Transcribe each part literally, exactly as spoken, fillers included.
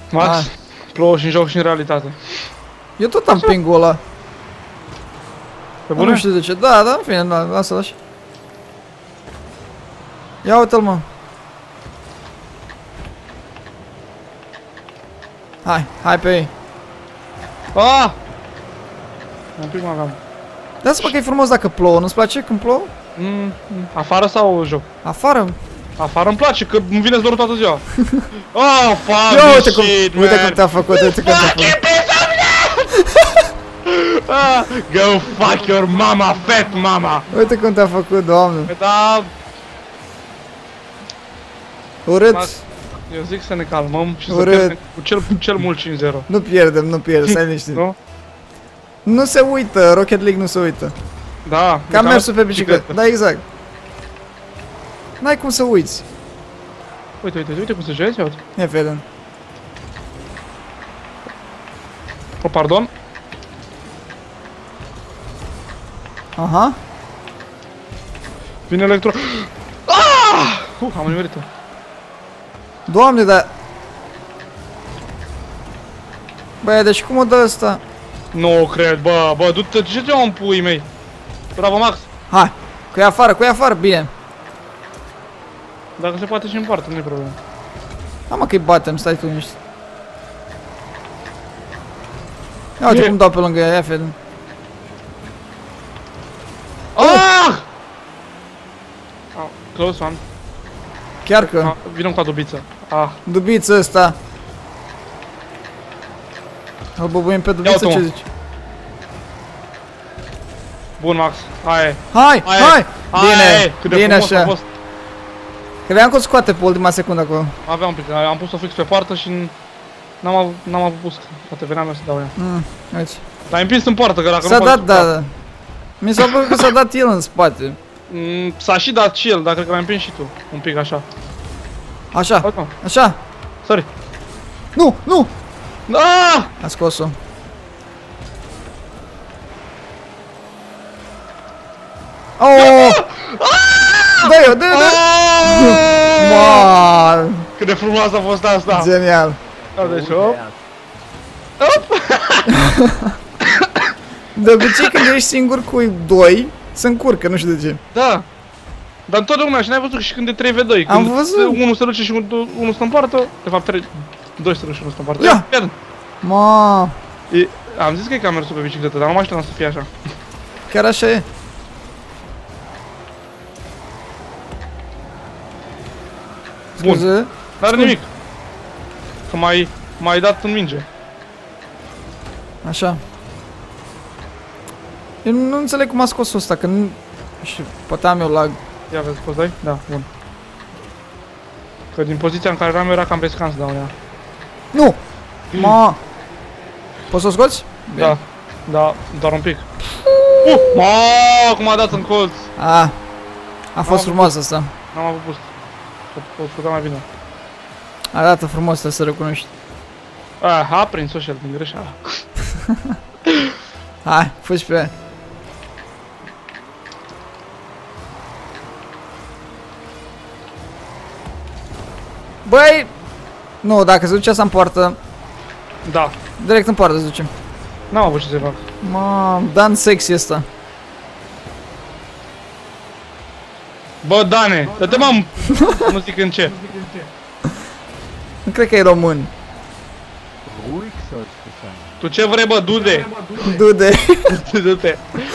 Max, Ah. plouă și în joc și în realitate. Eu tot am ping-ul ăla. Pe Nu bune? știu de ce. Da, da, în fine, da, lasă-l așa. Ia uite-l, mă. Hai, hai pe ei. Ah! Un pic mai aveam. Lasă-mă că e frumos dacă plouă, nu-ți place când plouă? Mm, mm. Afară sau joc? Afară. Afară îmi place, că îmi vine dorul toată ziua. Oh, fuck Ia uite this cum, shit, uite man. cum te-a făcut, uite cum te-a făcut. Ah, go fuck your mama, fat mama. Uite cum te-a făcut, doamne. Păi da, Urât. Max, eu zic să ne calmăm și să Urât. pierdem cu cel, cel mult cinci zero. Nu pierdem, nu pierdem, stai liniștit. Nu? Nu se uită, Rocket League nu se uită. Da. Ca mersul pe bicicletă, da, exact. N-ai cum să uiți. Uite, uite, uite cum se joace, uite. Ia vedem. Oh, pardon. Aha. Vine electro. Ah! Uh, am nimerit-o. Doamne, dar... Băi, deci cum o dă ăsta? Nu cred, bă, bă, du-te, ce te am pui mei? Bravo, Max. Hai, cu ea afară, cu ea afară, bine. Dacă se poate și în poartă, nu-i problemă. Hai mă că-i batem, stai tu niște. Ia uite E. cum dau pe lângă ea, ia vedem. Ah! Oh, close one. Chiar că, Ah, vină cu dubiță. Ah. dubiță ăsta. Îl băbuim pe dubiță, Ia-o tu, ce mă. zici? Bun, Max. Hai. Hai, Hai. hai! Hai. Bine, Cât de bine frumos a așa. fost. Credeam că o scoate pe ultima secundă acolo. Aveam un pic, am pus-o fix pe poartă și n-am avut, n-am avut pus. Poate veneam eu să dau ea. Mm, uite. L-ai împins în poartă, că dacă S-a nu dat, poate- da, da. Mi s-a părut că s-a dat el în spate. Mm, S-a și dat și el, dar cred că l-ai împins și tu. Un pic așa. Așa, Uite, mă. așa. Sorry. Nu, nu! Ah! A scos-o. Oh! Dă-i-o, dă-i-o, dă-i-o! Ah! Wow, Cât de frumoasă a fost asta! genial. Da, deci, hop. De obicei când ești singur cu doi, se încurcă, nu știu de ce. Da. Dar întotdeauna, și n-ai văzut și când e trei v doi. Am când văzut. unul se duce și unul stă în poartă, de fapt trei, doi se duce și unul stă în poartă. Ia! Pierd. Ma, E, am zis că e ca mersul pe bicicletă, dar nu mă așteptam să fie așa. chiar așa e. Bun. Scuze. N-are nimic. Că mai mai dat în minge. Așa. Eu nu înțeleg cum a scos ăsta, că nu... Și poate am eu lag. Ia vezi, poți dai? Da, bun. Că din poziția în care eram eu era cam riscant să dau ea. Nu! Ma! Poți să o scoți? Da, da, doar un pic. Uh, ma, cum a dat în colț. A, a fost Am- frumos asta. N-am avut boost. O putea mai bine. Arată frumos, trebuie să recunoști. Ah, a prins social din greșeală. Hai, fugi pe ea. Băi! Nu, dacă se duce asta în poartă, Da, direct în poartă se duce. n-am avut ce să fac. Mamă, Dan sexy ăsta. Bă, Dane, dă-te mam! Nu zic în ce. Nu cred că e român. Ruhig sollst du sein. Tu ce vrei, bă, dude? Dude, Du-te.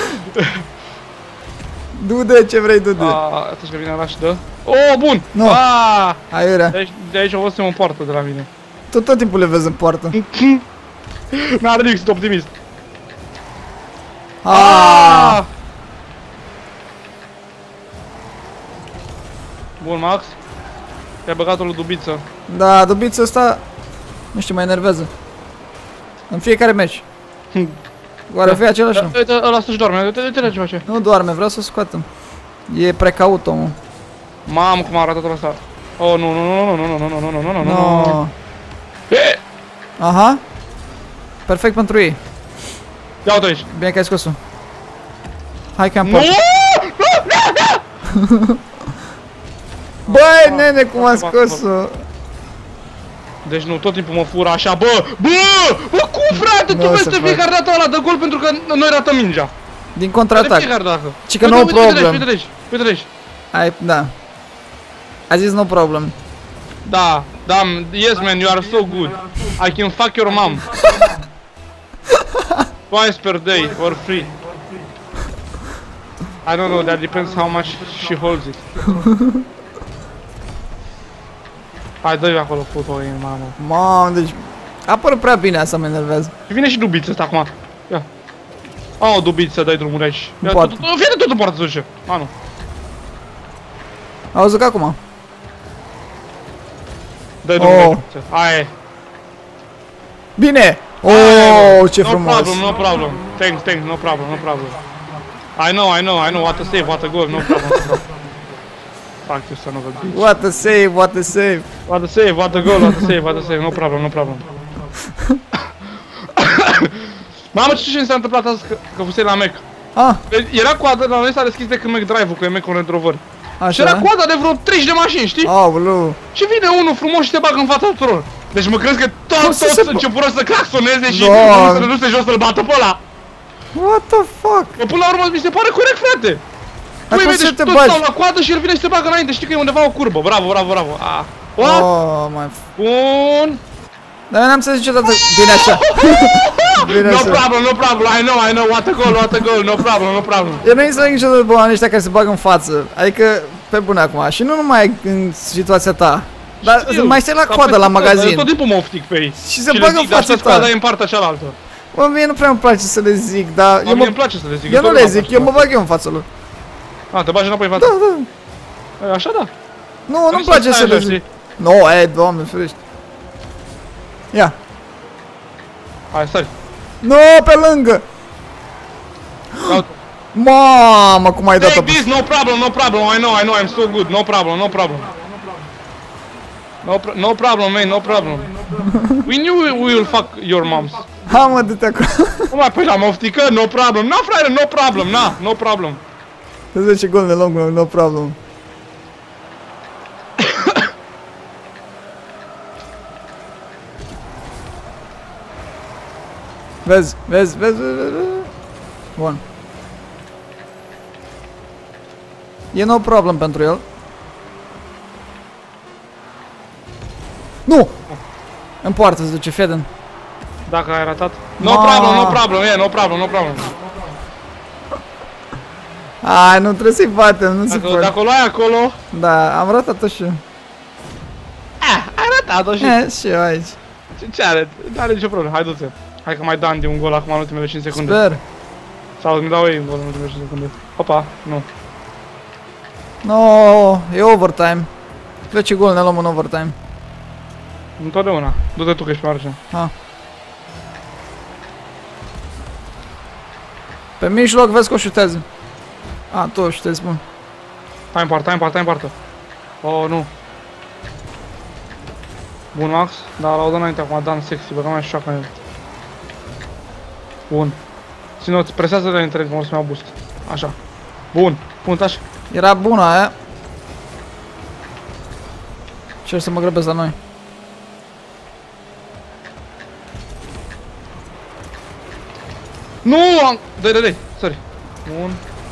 Dude, ce vrei, Dude? Ah, atunci că vine ăla și dă. Oh, bun! Nu. Ah! Aiurea. De aici, de aici o văd să mă poartă de la mine. Tot, tot timpul le vezi în poartă. N-are nimic, sunt optimist. Ah! Bun, Max. Te-ai băgat-o lui Dubiță. Da, dubița asta, nu știu, mă enervează. În fiecare meci. Oare Da. fi același? Da, uite, ăla să-și doarme, uite, uite, uite ce face. Nu doarme, vreau să o scoatem. E precaut omul. Mamă, cum a arătat ăla asta. Oh, nu, nu, nu, nu, nu, nu, nu, nu, nu, nu, nu, nu. No. Eh! Aha. Perfect pentru ei. Ia uite aici. Bine că ai scos-o. Hai că am Nu! poartă. Băi, nene, cum am scos-o. Deci nu, tot timpul mă fură așa, bă, bă, bă, cum frate, tu Nu vezi se de fiecare dată ăla de gol pentru că noi ratăm mingea. Din De contraatac. fiecare dată. Ci că Uite, no uite, uite, problem. Uite, uite, uite, uite. Ai, da. A zis no problem. Da, da, yes man, you are so good. I can fuck your mom. Twice per day, for free. I don't know, that depends how much she holds it. Hai, dă-i acolo foto în mamă. Mamă, deci... A părut prea bine, asta mă enervează. Și vine și dubiță ăsta acum. Ia. Au o dubiță, dai drumul aici. Ia, poate. tot- tot- Vine tot în poartă să duce. A, nu. Auzi că acum. Dai drumul Oh. aici. Aia e. Bine! Aia e, Oh, bă. ce No frumos! problem, no problem. Thanks, thanks, no problem, no problem. I know, I know, I know, what a save, what a goal, no problem. No problem. Fuck you, son of a bitch. What a save, what a save! What a save, what a goal, what a save, what a save, no problem, no problem. Mamă, ce ce mi s-a întâmplat azi că, că fusei la Mac? Ah, Era coadă, la noi s-a deschis de când Mac Drive-ul, că e Mac-ul Range Rover. Și era așa? coada de vreo treizeci de mașini, știi? Aoleu! Și vine unul frumos și te bagă în fața tuturor. Deci mă crezi că Cum toți să se toți po- începură să claxoneze și Doamne. unul să se duce jos să-l bată pe ăla. What the fuck? Că până la urmă mi se pare corect, frate. Dar Păi cum vede să și te toți bagi? stau la coadă și el vine și se bagă înainte, știi că e undeva o curbă. Bravo, bravo, bravo. Ah. What? Oh, my... Bun. Dar eu n-am să zic niciodată bine așa. Bine No așa. problem, no problem. I know, I know. What a goal, what a goal. No problem, no problem. Eu nu înțeleg niciodată bă, oamenii ăștia care se bagă în față. Adică, pe bune acum. Și nu numai în situația ta. Dar Știu, mai stai la ca coadă pe la tot, magazin. Tot timpul mă oftic pe ei. Și se le bagă zic, în dar fața să-ți ta. coada e în partea cealaltă. Bă, mie nu prea îmi place să le zic, dar Eu eu, mie mă, îmi place să le zic. eu nu tot le mă zic, place. eu mă bag eu în fața lor. A, te bagi înapoi în față. Da, da. Așa da. Nu, nu-mi Vrei place stai să le așa, zic. știi? Nu, e, doamne, ferește. Ia. Hai, stai. Nu, pe lângă. Caut. Mamă, cum ai dat-o Take this, no problem, no problem. I know, I know, I'm so good. No problem, no problem. No, pro no problem, man, no problem. We knew we will fuck your moms. Ha, mă, du-te acolo. Cum mai păi la moftică? No problem. Na, frate, no problem, na, no problem. Îți zice gol de lung, no problem. Vezi, vezi, vezi, vezi, vezi. Bun. E no problem pentru el. Nu! În poartă se duce, Feden. Dacă ai ratat. No Ma. problem, no problem, yeah, no problem, no problem. Ai, nu trebuie să-i batem, nu se Dacă, poate. dacă o luai acolo... Da, am ratat-o și eu. Ah, ai ratat-o și... E, și eu aici. Ce, ce are? Nu are nicio problemă, hai du-te. Hai că mai dă Andy un gol acum în ultimele cinci secunde. Sper. Sau îmi dau ei un gol în ultimele cinci secunde. Opa, nu. No, e overtime. Plece gol, ne luăm în overtime. Întotdeauna. Du-te tu că ești pe margine. Ha. Pe mijloc vezi că o șutează. A, tu o șutezi, bun. Hai în poartă, hai în poartă, hai în poartă. Oh, nu. Bun, Max. Da, l-au dat înainte acum, Dan sexy, băga mai șoacă în el. Bun. Ține-o, presează-le între că mă să-mi iau boost. Așa. Bun. Bun, taci. Era bună aia. Cer să mă grăbesc la noi. Nu! Am... Dai, dai, dai. Sorry. Bun.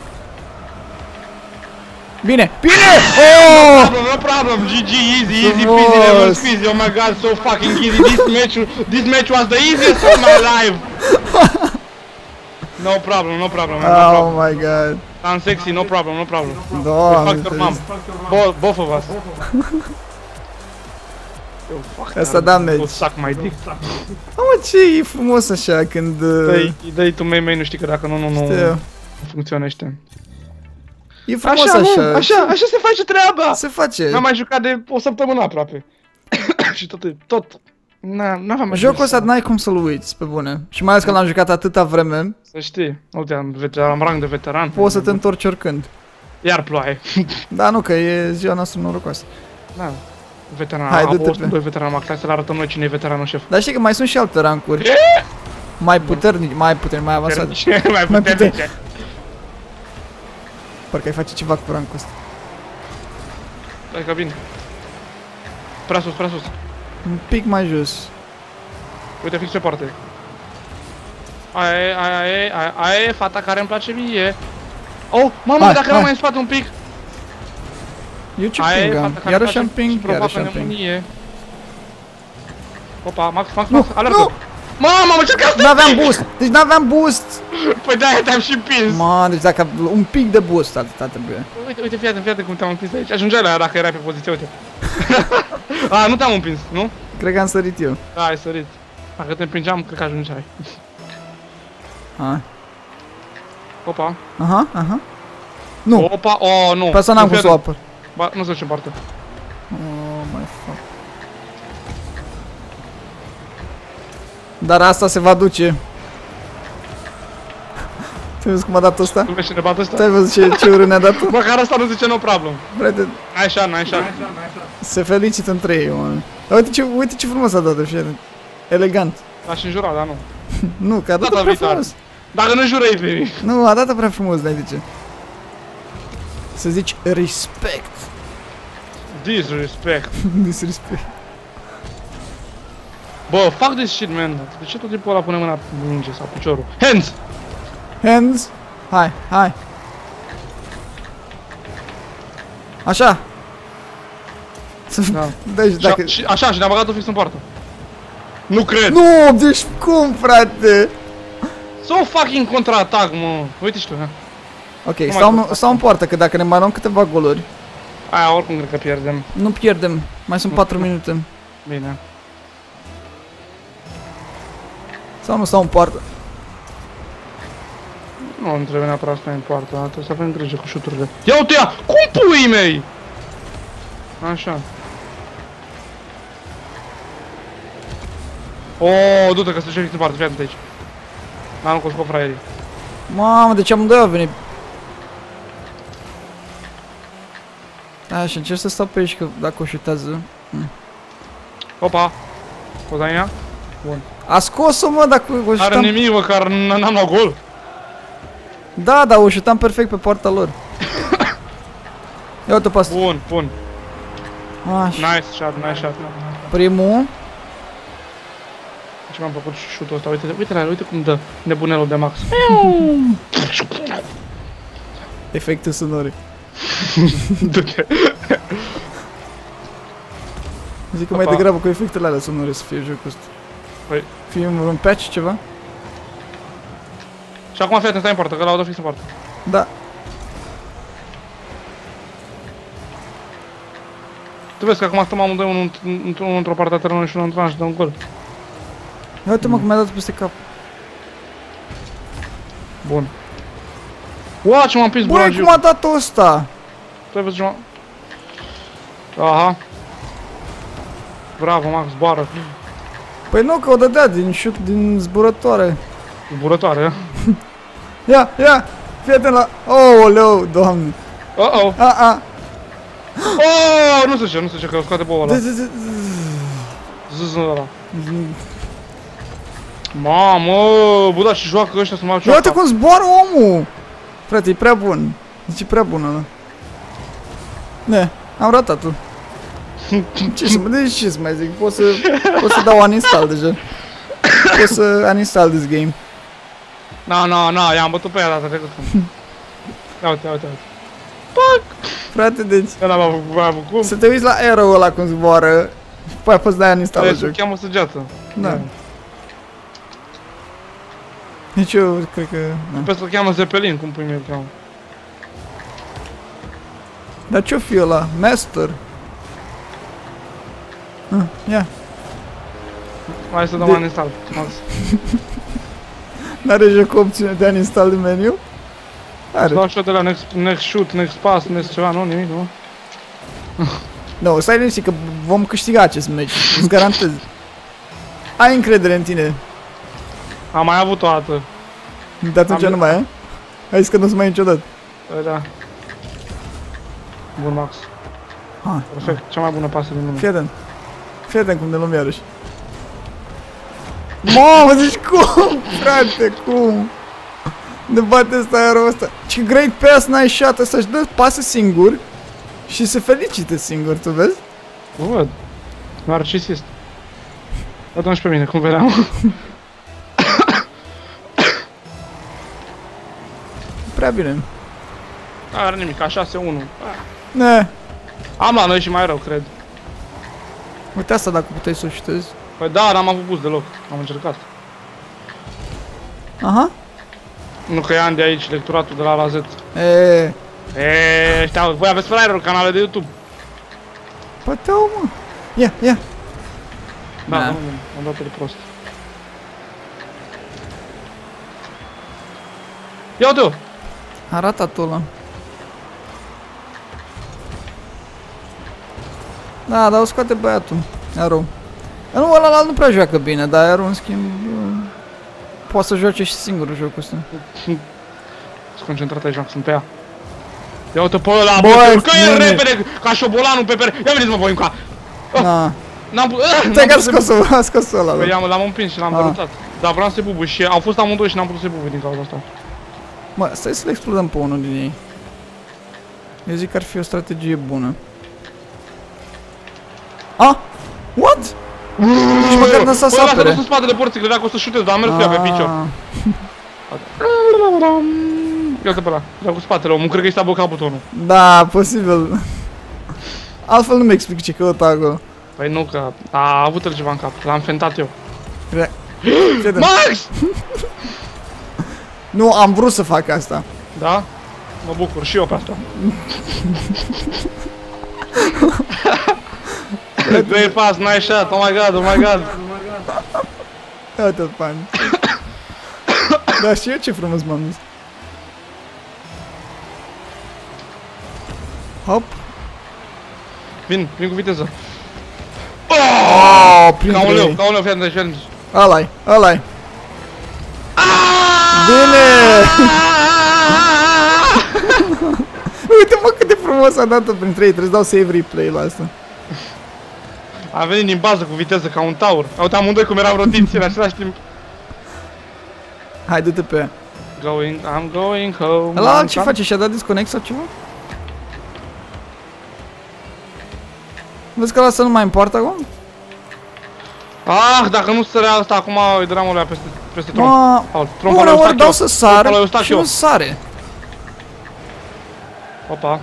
Bine! Bine! Oh! Problem, no problem. G G, easy, easy Frumos. peasy, lemon squeezy. Oh my god, so fucking easy. This match, this match was the easiest of my life. No problem, no problem, man, no Oh problem. my god. I'm sexy, no problem, no problem. We Doamne, fucked your mom. Both, both of us. Yo, fuck Asta that. da Go meci. suck my dick. Mă, ce e frumos așa când... uh, Dă-i, dă-i tu mei mei, nu știi că dacă nu, nu, nu Știu. funcționește. E frumos Așa, așa. mă, așa, așa se face treaba. Se face. N-am mai jucat de o săptămână aproape. Și tot, tot. Na, n-aveam mai Jocul jucat. ăsta n-ai cum să-l uiți, pe bune. Și mai ales că l-am jucat atâta vreme, Să știi, uite, am, veteran, am rang de veteran. poți să te întorci oricând. Iar ploaie. Da, nu, că e ziua noastră norocoasă. Da. Veteran, Hai, am du-te fost pe- doi veterani, mă, hai să le arătăm noi cine e veteranul șef. Dar știi că mai sunt și alte rancuri. Mai puternici, mai puternici, mai avansate. Cine e mai Mai puternice? Parcă ai face ceva cu rancul ăsta. Hai că vin. Prea sus, prea sus. Un pic mai jos. Uite, fix pe parte. Aia e, aia e, aia, aia e fata care îmi place mie. Oh, mamă, Hai, dacă hai. eram mai în spate un pic. Eu ce Aia e ping am? fata care Iarăși îmi am place și ping, iarăși provoacă am ping. nebunie. Opa, Max, Max, Nu, Max, alertă! nu! Mamă, mă, ce că N-aveam boost! Deci n-aveam boost! Păi de-aia te-am și împins! Man, deci dacă un pic de boost atâta trebuie. Uite, uite, fii atent, fii atent cum te-am împins aici. Ajungeai la ea dacă erai pe poziție, uite. A, nu te-am împins, nu? Cred că am sărit eu. Da, ai sărit. Dacă te împingeam, cred că ajungeai. Hai. Opa. Aha, aha. Nu, Opa, oh, nu. pe asta n-am cum să o apăr. Ba, nu se ce parte. Oh my fuck. Dar asta se va duce. Tu vezi cum a dat ăsta? Tu vezi ce ne bate Tu ăsta? ai văzut ce, ce urât ne-a dat? Măcar asta nu zice no problem. Frate, Așa, așa. se felicită între ei, mă. Dar uite ce, uite ce frumos a dat-o, fie elegant. L-aș înjura, dar nu. Nu, că a dat-o Data prea viitoare. frumos. Dacă nu jurăi pe mine. Nu, a dat-o prea frumos, n-ai de ce. Să zici respect. Disrespect. Disrespect. Bă, fuck this shit, man. De ce tot timpul ăla pune mâna pe minge sau piciorul? Hands! Hands. Hai, hai. Așa. Să... Da. Deci dacă... Și, și, așa, și ne-a băgat-o fix în poartă. Nu cred. Nu, deci cum, frate? So fucking contraatac, mă. Uite și tu, ha. Ok, mai stau, pot. stau în poartă, că dacă ne mai luăm câteva goluri, Aia oricum cred că pierdem. nu pierdem. Mai sunt Nu. patru minute. Bine. Sau nu stau în poartă? Nu, nu trebuie neapărat să stai în poartă, dar trebuie să avem grijă cu șuturile. Ia uite ea! Cum puii mei? Așa. Oh, du-te că se duce fix în poartă, fii atent aici. N-am cu scop fraierii. Mamă, deci amândoi au venit. Așa, încerc să stau pe aici, că dacă o șutează... Opa! Poza în ea? Bun. A scos-o, mă, dacă o Are șutam... nimic, măcar n-am luat gol. Da, da, o șutam perfect pe poarta lor. Ia uite pe asta. Bun, bun. Așa. Nice shot, nice shot. Primul. Ce mi-am făcut șutul ăsta, uite, uite la uite cum dă nebunelul de Max. Efecte sonore. Du-te. Zic că mai Opa. degrabă cu efectele alea sonore să fie jocul ăsta. Păi. Fie un, un patch ceva? Și acum fii atent, stai în poartă, că l-au dat fix în poartă. Da. Tu vezi că acum stăm amândoi unul într-o într parte a terenului și unul într-una și dă un gol. Ia uite mă, cum mi-a dat peste cap. Bun. Ua, ce m-am prins Băi, buragiu. cum a dat ăsta? Tu ai văzut ce m-am... Aha. Bravo, Max, zboară. Păi nu, că o dădea din șut, din zburătoare. Burătoare. Ia, ia, fii atent la... Oh, leu, doamne. Uh-oh. A, a. Oh, nu știu ce, nu știu ce, că scoate boul ăla. De, de, de, Zzzz ăla. Mamă, bă, da, și joacă ăștia să mă ia uite joacă. cum zboară omul. Frate, e prea bun. Deci e prea bun ăla. Ne, am ratat-o. Ce să mă, deci ce să mai zic, pot să, pot să dau uninstall deja. Pot să uninstall this game. Na, na, na, i-am bătut pe ea data trecută. Ia uite, ia uite, ia uite. Frate, deci, Eu n-am avut, n-am avut cum. să te uiți la arrow ăla cum zboară și după aia poți da uninstall Trebuie la să joc. cheamă săgeată. Da. Deci eu cred că... Da. Pe să-l cheamă Zeppelin, cum pui mie îl cheamă. Dar ce-o fi ăla? Master? Ah, ia. Hai să dăm De- uninstall. Max. N-are joc opțiune de uninstall din meniu? Are. Dau și eu de la next, next shoot, next pass, next ceva, nu, nimic, nu? Nu, stai liniștit că vom câștiga acest meci, îți garantez. Ai încredere în tine. Am mai avut o dată. De atunci Am- nu mai ai? Ai zis că nu o să mai ai niciodată. Da. Bun, Max. Hai, Perfect, cea mai bună pasă din lume. fii atent. Fii atent cum ne luăm iarăși. Mamă, zici cum? Frate, cum? Ne bate ăsta aerul ăsta. Ce great pass, nice shot, ăsta își dă pasă singur și se felicită singur, tu vezi? Vă văd. Narcisist. Atunci pe mine, cum vedeam. Prea bine. Are nimic, a șase unu. Ne. Am la noi și mai rău, cred. Uite asta dacă puteai să o șutezi. Păi da, n-am avut boost deloc. Am încercat. Aha. Nu că i-am de aici lecturatul de la A la Z. E. Eee, ăștia, voi aveți fraierul canale de YouTube. Păteu, mă. Ia, ia. Da, Da. da. am dat de prost. Ia uite-o! A ratat ăla. Da, dar o scoate băiatul. Arrow. Nu, ăla nu prea joacă bine, dar Arrow în schimb poate să joace și singur jocul ăsta. Sunt concentrat aici, sunt pe ea. Ia uite pe ăla, Băi, bă, urcă el nene. repede, ca șobolanul pe pere. Ia veniți mă voi înca. Na. N-am putut. Ți-ai că a scos-o, a scos-o ăla. Păi bă. am- l-am împins și l-am Ah. derutat. Dar vreau să se bubu și au fost amândoi și n-am putut să se bubu din cauza asta. Mă, stai să le explodăm pe unul din ei. Eu zic că ar fi o strategie bună. Ah! What? Nici măcar n-a stat să Bă, lasă apere. în spatele porții, credea că o să șutez, dar am mers cu ea pe picior. Ah. Ia uite pe ăla, era cu spatele omul, cred că i s-a blocat butonul. Da, posibil. Altfel nu mi explic ce căuta acolo. Păi nu, că a avut el ceva în cap, l-am fentat eu. Cre- Crede. Max! Nu, am vrut să fac asta. Da? Mă bucur și eu pe asta. Great pass, nice shot, oh my god, oh my god. Ia uite-l pe ani. Da, și eu ce frumos m-am dus. Hop. Vin, vin cu viteză. Oh, Ca un leu, printre ca un leu, fii atent, fii atent. ăla-i, ăla-i. Bine! Uite mă cât de frumos a dat-o printre ei, trebuie să dau save replay la asta. A venit din bază cu viteză ca un taur. Uite amândoi cum eram rotiți în același timp. Hai, du-te pe ea. Going, I'm going home. Ăla I'm ce com- face? Și-a dat disconnect sau ceva? Vezi că ăla să nu mai împoartă acum? Ah, dacă nu sărea asta acum, îi dădeam o lea peste, peste tronc. Mă, Aul, trompul ăla uneori eu dau stac să eu. sar Trompul ăla eu stac și eu. nu sare. Opa.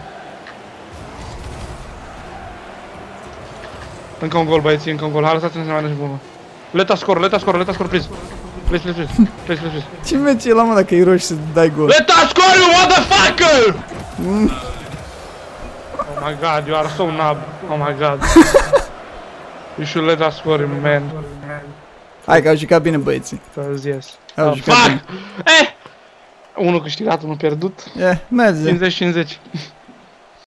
Încă un gol, băieții, încă un gol. Hai, lăsați-ne să mai dăm și bună. Let us score, let us score, let us score, please. Please, please, please. Please, please, please. Ce meci e la mă dacă îi rogi să dai gol? Let us score, you motherfucker! Oh my god, you are so nub. Oh my god. You should let us score, man. Hai că au jucat bine băieții. Cause yes. Au Oh, jucat fuck! bine. Eh! Unul câștigat, unul pierdut. Yeah, merge. cincizeci cincizeci.